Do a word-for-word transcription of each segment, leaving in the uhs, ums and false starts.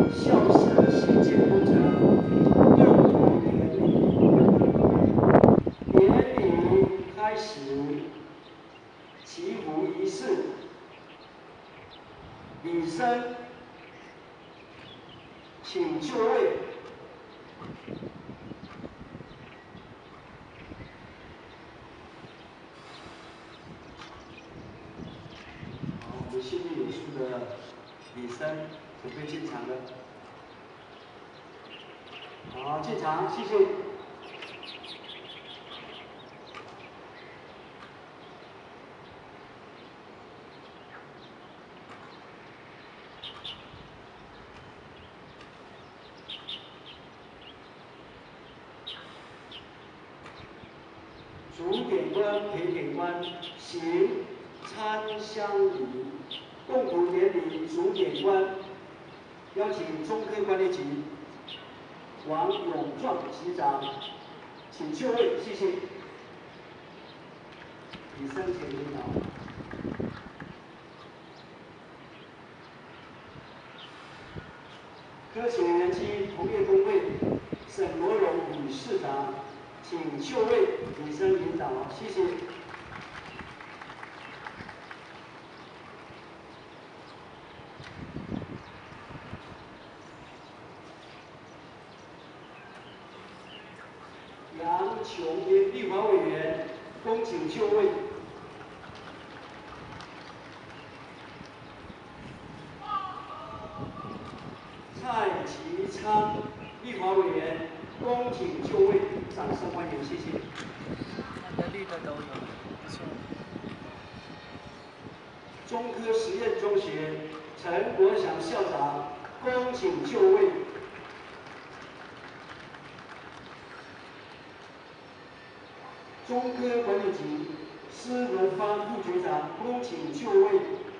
校舍新建工程动土典礼，典礼开始，祈福仪式，礼生，请就位。 心里有数的李生准备进场了。好，进场，谢谢。主典官、陪典官行参香礼。 动土典礼主典官邀请中科管理局王永壮局长，请就位，谢谢。以生前领导。科请园区同业工会沈国荣理事长，请就位，以生领导，谢谢。 杨琼英立法委员，恭请就位。蔡其昌立法委员，恭请就位，掌声欢迎，谢谢。 那个绿的都有，不错。 中科实验中学陈国祥校长，恭请就位。 中科管理局施文芳副局长，恭请就位。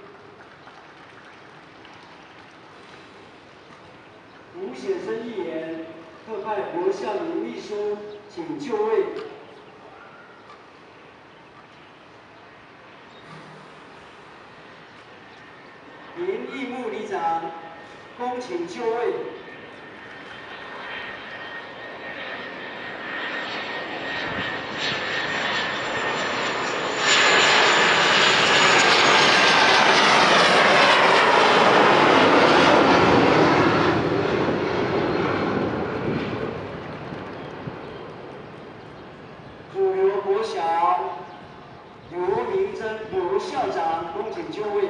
吴显生议员特派刘孝明秘书，请就位。林义木里长，恭请就位。 国小刘明珍刘校长，恭请就位。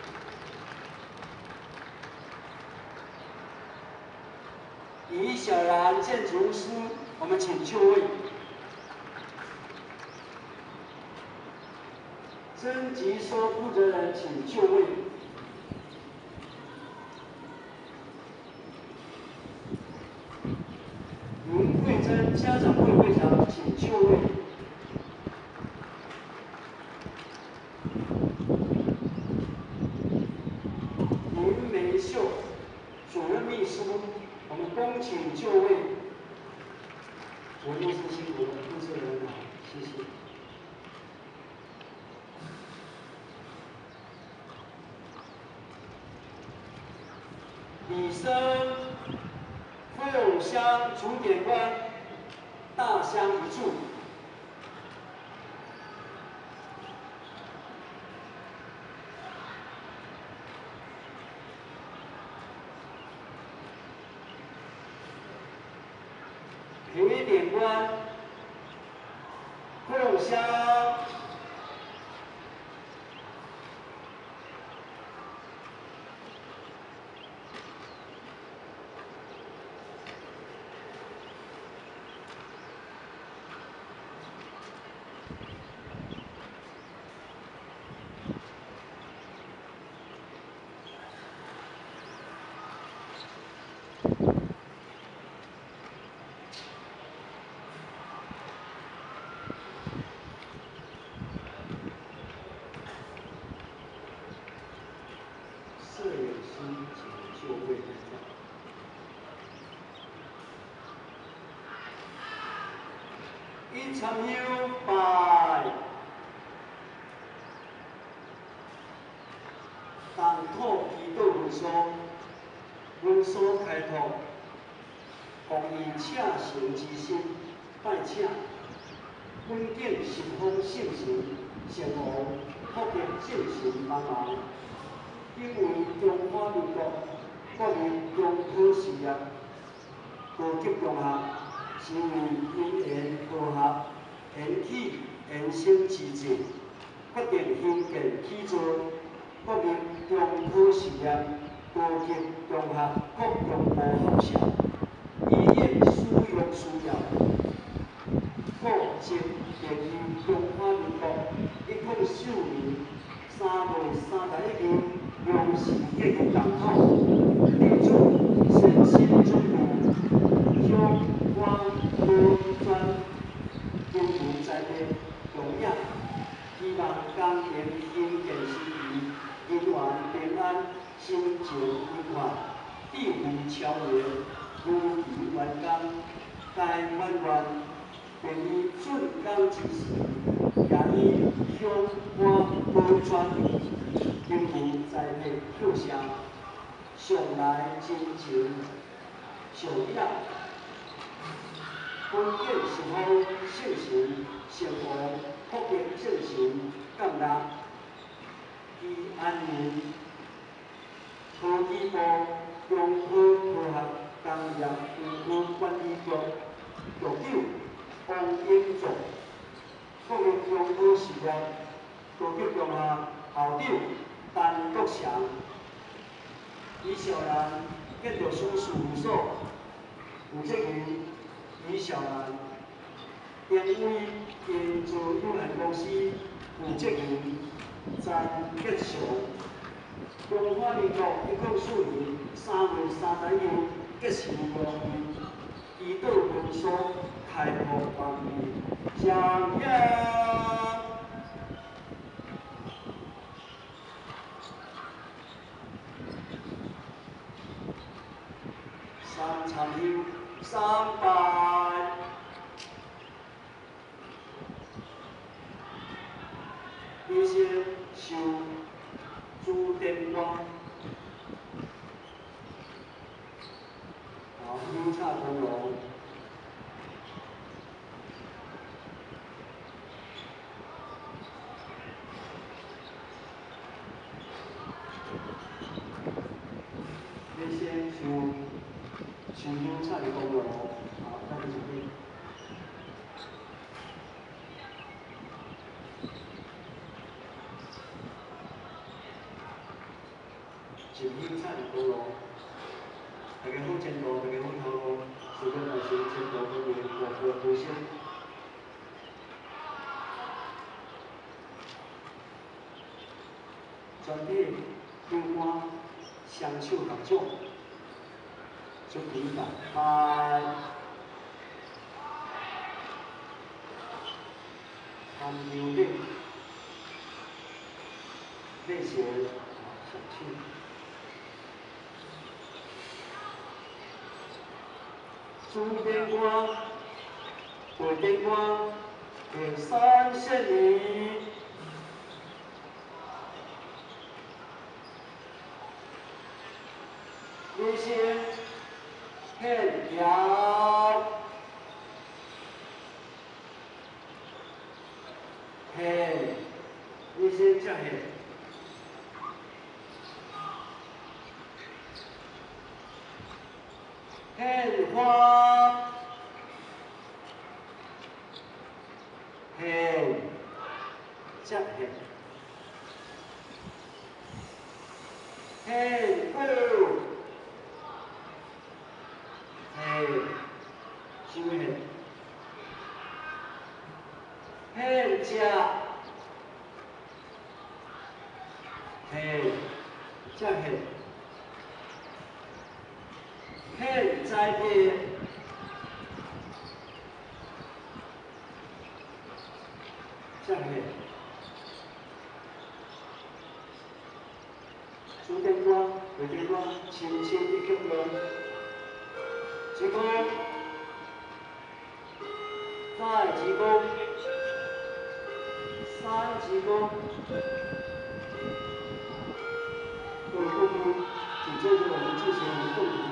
李小兰建筑师，我们请就位。曾吉说负责人，请就位。林慧珍家长会会长，请就位。 林梅秀，主任秘书，我们恭请就位。昨天是辛苦了，负责人好，谢谢。李生，凤香主典官，大香一炷。 陪典官，凤香，摄影师请就位。Interview by 党拓皮豆腐松阮所开拓，奉以赤诚之心拜请，本境十方圣神、圣王、福德正神帮忙，因为中华民国国民中科事业高级中学是为因缘和合、缘起缘生之际，决定兴建起造国民中科事业高级中学各中部学校，以应使用需要。国籍建于中华民国一九四五年三月三十一日央视结业港口，地主先新中部向光科专应用在地荣耀，希望工业兴建时期人员平安、心情愉快、智慧超越，如期完工。该官员便于竣工之时，也以向我保全应用在地票下，上来真情上要。本件是否圣神、圣王、福德正神降临？以安宁科技部中科科学工业园区管理局局长王英作，国立中科事业高级中学校长陈国祥，以小兰建筑师事务所负责人于小兰，电威建筑有限公司负责人詹吉祥。中华民国一九四年三月三十一日结成国会，祈祷文书开幕完毕，上映。三长休，三拜。一些受朱电光，好，优差同荣。这些受受优差的同荣，好，那就准备。受优差的同荣，大家好前途，大家好头路，随便来寻前途方面活泼提升。全体长官双手合掌，准备吧，拜。含牛令，内协上去。朱电光，回电光，第三圣女。你先献条，献，你先这献，献花，献，这献，献布。嘿，收嘿，嘿食，嘿，这嘿，嘿栽培，这嘿，朱电光、魏电光，亲亲一曲歌。鞠躬，再鞠躬，三鞠躬，各位贵宾，请接着我们进行共读。